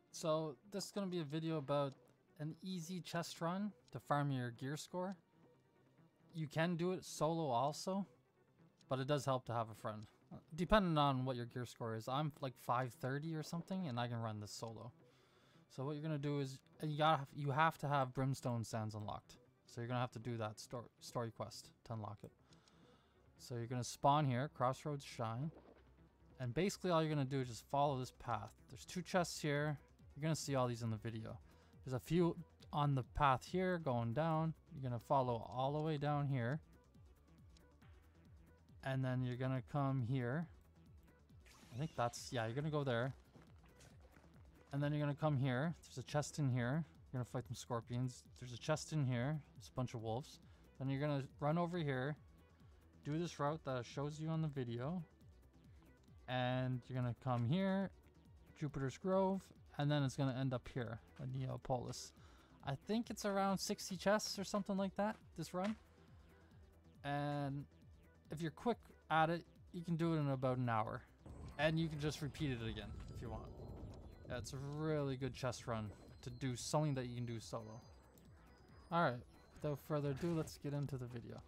So this is going to be a video about an easy chest run to farm your gear score. You can do it solo also, but it does help to have a friend. Depending on what your gear score is. I'm like 530 or something, and I can run this solo. So what you're going to do is you have to have Brimstone Sands unlocked. So you're going to have to do that story quest to unlock it. So you're going to spawn here, Crossroads Shine. And basically all you're going to do is just follow this path. There's 2 chests here. You're going to see all these in the video. There's a few on the path here going down. You're going to follow all the way down here. And then you're going to come here. I think that's, yeah, you're going to go there. And then you're going to come here. There's a chest in here. You're going to fight some scorpions. There's a chest in here. There's a bunch of wolves. Then you're going to run over here. Do this route that shows you on the video. And you're going to come here. Jupiter's Grove. And then it's going to end up here at Neopolis. I think it's around 60 chests or something like that, this run. And if you're quick at it, you can do it in about an hour. And you can just repeat it again if you want. Yeah, it's a really good chest run to do something that you can do solo. Alright, without further ado, let's get into the video.